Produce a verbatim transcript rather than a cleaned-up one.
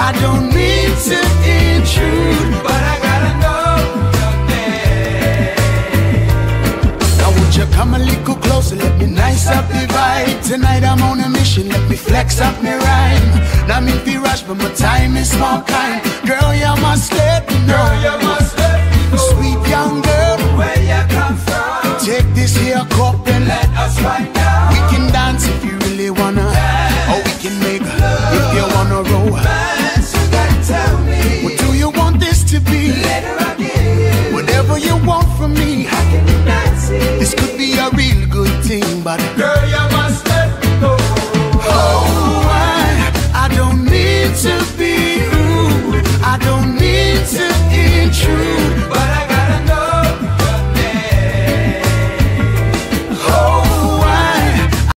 I don't mean to intrude, but I gotta know your name. Now would you come a little closer, let me nice up the vibe. Tonight I'm on a mission, let me flex up me rhyme. Now me be rush, but my time is small kind. Girl, you must let me know. Girl, you must let me know. Sweet young girl, where you come from. Take this here cup and let us find out.